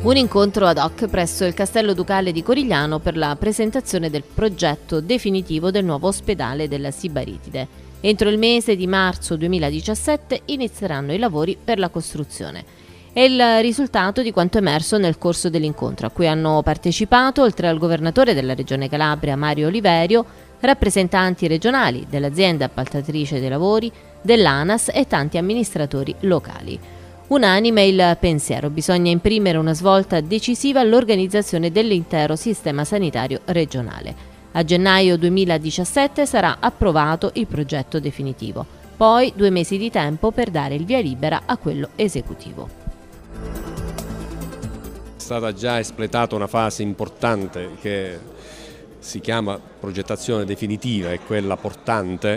Un incontro ad hoc presso il Castello Ducale di Corigliano per la presentazione del progetto definitivo del nuovo ospedale della Sibaritide. Entro il mese di marzo 2017 inizieranno i lavori per la costruzione. È il risultato di quanto emerso nel corso dell'incontro, a cui hanno partecipato, oltre al governatore della Regione Calabria Mario Oliverio, rappresentanti regionali dell'azienda appaltatrice dei lavori, dell'ANAS e tanti amministratori locali. Unanime il pensiero: bisogna imprimere una svolta decisiva all'organizzazione dell'intero sistema sanitario regionale. A gennaio 2017 sarà approvato il progetto definitivo, poi 2 mesi di tempo per dare il via libera a quello esecutivo. È stata già espletata una fase importante che si chiama progettazione definitiva, è quella portante,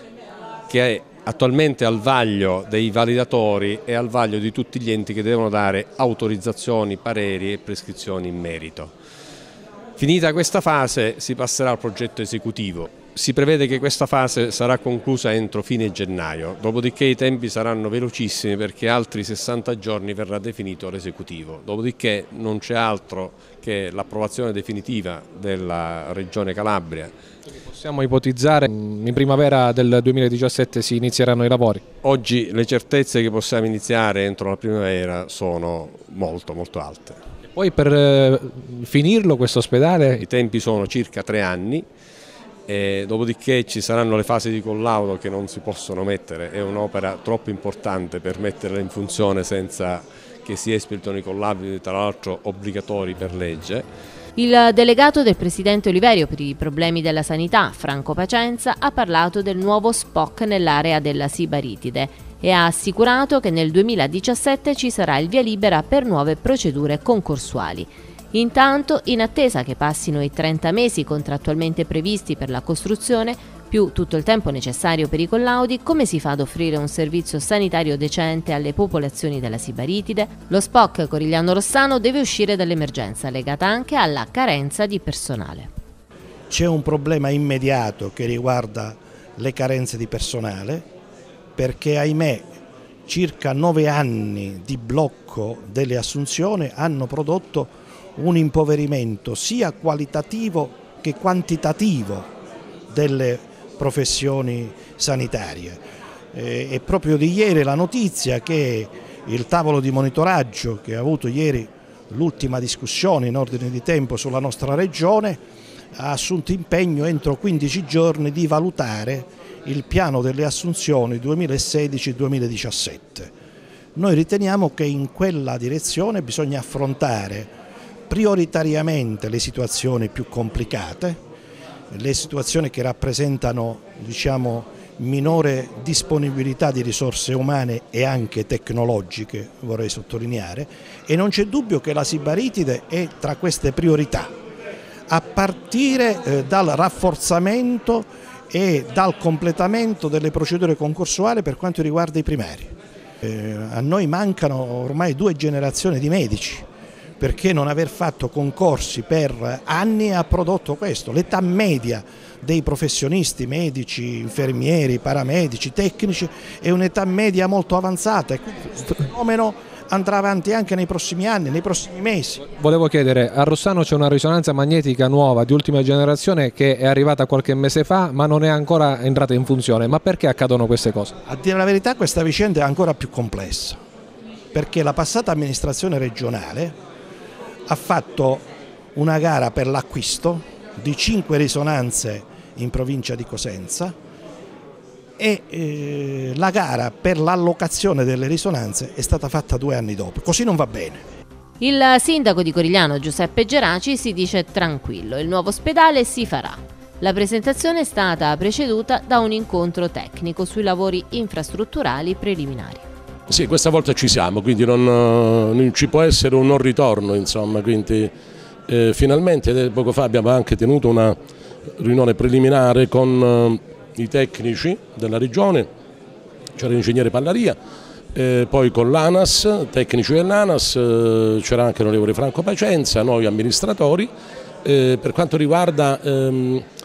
che è attualmente al vaglio dei validatori e al vaglio di tutti gli enti che devono dare autorizzazioni, pareri e prescrizioni in merito. Finita questa fase si passerà al progetto esecutivo. Si prevede che questa fase sarà conclusa entro fine gennaio, dopodiché i tempi saranno velocissimi perché altri 60 giorni verrà definito l'esecutivo. Dopodiché non c'è altro che l'approvazione definitiva della Regione Calabria. Possiamo ipotizzare in primavera del 2017 si inizieranno i lavori? Oggi le certezze che possiamo iniziare entro la primavera sono molto alte. E poi per finirlo questo ospedale? I tempi sono circa 3 anni. E dopodiché ci saranno le fasi di collaudo che non si possono mettere, è un'opera troppo importante per metterla in funzione senza che si espletino i collaudi, tra l'altro obbligatori per legge. Il delegato del presidente Oliverio per i problemi della sanità, Franco Pacenza, ha parlato del nuovo SPOC nell'area della Sibaritide e ha assicurato che nel 2017 ci sarà il via libera per nuove procedure concorsuali. Intanto, in attesa che passino i 30 mesi contrattualmente previsti per la costruzione, più tutto il tempo necessario per i collaudi, come si fa ad offrire un servizio sanitario decente alle popolazioni della Sibaritide? Lo SPOC Corigliano Rossano deve uscire dall'emergenza legata anche alla carenza di personale. C'è un problema immediato che riguarda le carenze di personale, perché ahimè circa 9 anni di blocco delle assunzioni hanno prodotto un impoverimento sia qualitativo che quantitativo delle professioni sanitarie. È proprio di ieri la notizia che il tavolo di monitoraggio che ha avuto ieri l'ultima discussione in ordine di tempo sulla nostra regione ha assunto impegno entro 15 giorni di valutare il piano delle assunzioni 2016-2017. Noi riteniamo che in quella direzione bisogna affrontare prioritariamente le situazioni più complicate, le situazioni che rappresentano, minore disponibilità di risorse umane e anche tecnologiche, vorrei sottolineare, e non c'è dubbio che la Sibaritide è tra queste priorità, a partire dal rafforzamento e dal completamento delle procedure concorsuali per quanto riguarda i primari. A noi mancano ormai 2 generazioni di medici, perché non aver fatto concorsi per anni ha prodotto questo. L'età media dei professionisti, medici, infermieri, paramedici, tecnici, è un'età media molto avanzata e quindi questo fenomeno andrà avanti anche nei prossimi anni, nei prossimi mesi. Volevo chiedere, a Rossano c'è una risonanza magnetica nuova di ultima generazione che è arrivata qualche mese fa ma non è ancora entrata in funzione, ma perché accadono queste cose? A dire la verità questa vicenda è ancora più complessa, perché la passata amministrazione regionale ha fatto una gara per l'acquisto di 5 risonanze in provincia di Cosenza e la gara per l'allocazione delle risonanze è stata fatta 2 anni dopo. Così non va bene. Il sindaco di Corigliano, Giuseppe Geraci, si dice tranquillo: il nuovo ospedale si farà. La presentazione è stata preceduta da un incontro tecnico sui lavori infrastrutturali preliminari. Sì, questa volta ci siamo, quindi non ci può essere un non ritorno, insomma, quindi finalmente poco fa abbiamo anche tenuto una riunione preliminare con i tecnici della regione, c'era l'ingegnere Pallaria, poi con l'ANAS, tecnici dell'ANAS, c'era anche l'onorevole Franco Pacenza, noi amministratori, per quanto riguarda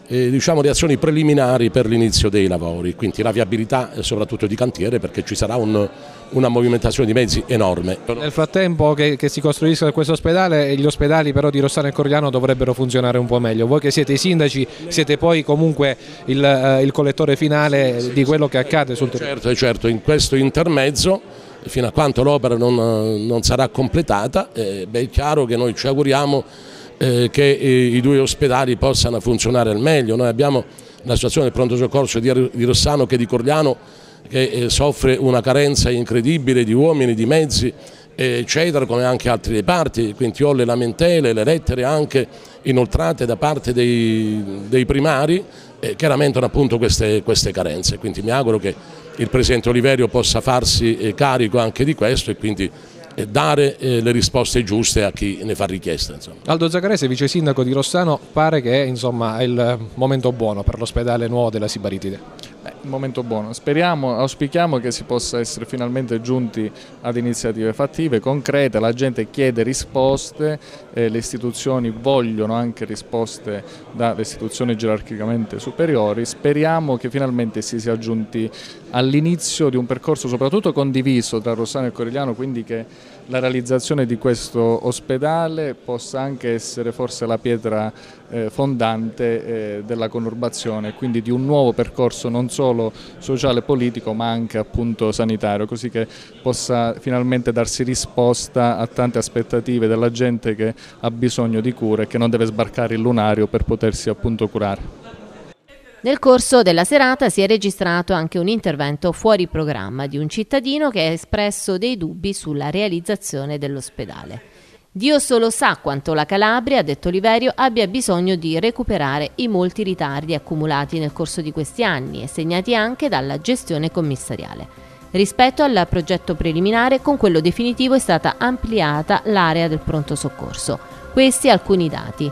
diciamo, reazioni preliminari per l'inizio dei lavori, quindi la viabilità soprattutto di cantiere, perché ci sarà una movimentazione di mezzi enorme. Nel frattempo che si costruisca questo ospedale, gli ospedali però di Rossano e Corigliano dovrebbero funzionare un po' meglio. Voi che siete i sindaci siete poi comunque il collettore finale di quello che accade sul territorio. Certo, in questo intermezzo, fino a quando l'opera non sarà completata, è chiaro che noi ci auguriamo che i due ospedali possano funzionare al meglio. Noi abbiamo la situazione del pronto soccorso di Rossano che di Corigliano, che soffre una carenza incredibile di uomini, di mezzi, eccetera, come anche altri reparti, quindi ho le lamentele, le lettere anche inoltrate da parte dei primari che lamentano appunto queste carenze. Quindi mi auguro che il Presidente Oliverio possa farsi carico anche di questo e quindi dare le risposte giuste a chi ne fa richiesta. Insomma. Aldo Zaccarese, vice sindaco di Rossano, pare che insomma, è il momento buono per l'ospedale nuovo della Sibaritide. Un momento buono, auspichiamo che si possa essere finalmente giunti ad iniziative fattive, concrete, la gente chiede risposte, le istituzioni vogliono anche risposte dalle istituzioni gerarchicamente superiori, speriamo che finalmente si sia giunti all'inizio di un percorso soprattutto condiviso tra Rossano e Corigliano, quindi che la realizzazione di questo ospedale possa anche essere forse la pietra fondante della conurbazione, quindi di un nuovo percorso non solo sociale e politico ma anche appunto sanitario, così che possa finalmente darsi risposta a tante aspettative della gente che ha bisogno di cure e che non deve sbarcare il lunario per potersi appunto curare. Nel corso della serata si è registrato anche un intervento fuori programma di un cittadino che ha espresso dei dubbi sulla realizzazione dell'ospedale. Dio solo sa quanto la Calabria, ha detto Oliverio, abbia bisogno di recuperare i molti ritardi accumulati nel corso di questi anni e segnati anche dalla gestione commissariale. Rispetto al progetto preliminare, con quello definitivo è stata ampliata l'area del pronto soccorso. Questi alcuni dati.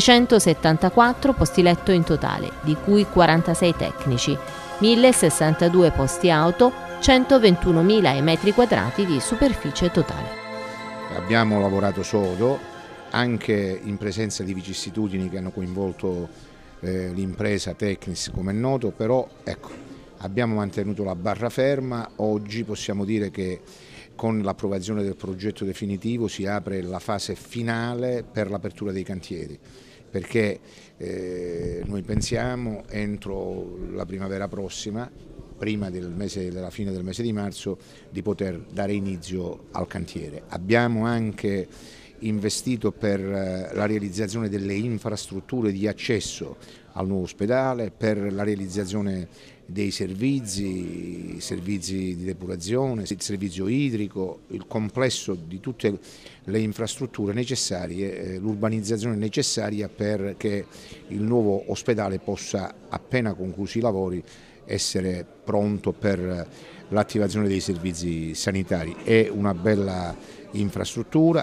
374 posti letto in totale, di cui 46 tecnici, 1062 posti auto, 121.000 metri quadrati di superficie totale. Abbiamo lavorato sodo, anche in presenza di vicissitudini che hanno coinvolto l'impresa Tecnis, come è noto, però ecco, abbiamo mantenuto la barra ferma. Oggi possiamo dire che con l'approvazione del progetto definitivo si apre la fase finale per l'apertura dei cantieri, perché noi pensiamo entro la primavera prossima, prima della fine del mese di marzo, di poter dare inizio al cantiere. Abbiamo anche investito per la realizzazione delle infrastrutture di accesso al nuovo ospedale, per la realizzazione dei servizi di depurazione, il servizio idrico, il complesso di tutte le infrastrutture necessarie, l'urbanizzazione necessaria perché il nuovo ospedale possa, appena conclusi i lavori, essere pronto per l'attivazione dei servizi sanitari. È una bella infrastruttura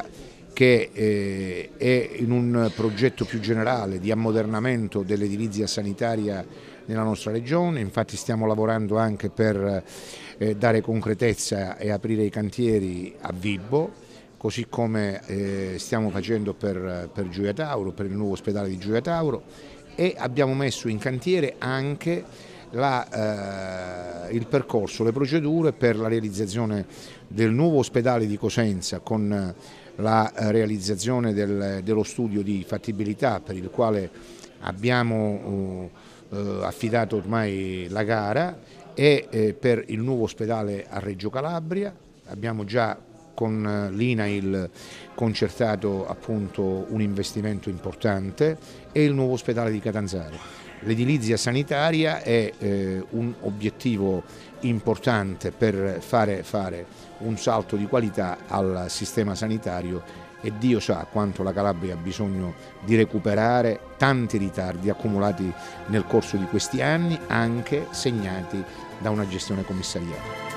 che è in un progetto più generale di ammodernamento dell'edilizia sanitaria nella nostra regione. Infatti stiamo lavorando anche per dare concretezza e aprire i cantieri a Vibo, così come stiamo facendo per Gioia Tauro, per il nuovo ospedale di Gioia Tauro, e abbiamo messo in cantiere anche il percorso, le procedure per la realizzazione del nuovo ospedale di Cosenza, con la realizzazione dello studio di fattibilità per il quale abbiamo affidato ormai la gara, e per il nuovo ospedale a Reggio Calabria abbiamo già con l'INAIL concertato appunto un investimento importante, e il nuovo ospedale di Catanzaro. L'edilizia sanitaria è un obiettivo importante per fare un salto di qualità al sistema sanitario, e Dio sa quanto la Calabria ha bisogno di recuperare tanti ritardi accumulati nel corso di questi anni, anche segnati da una gestione commissariale.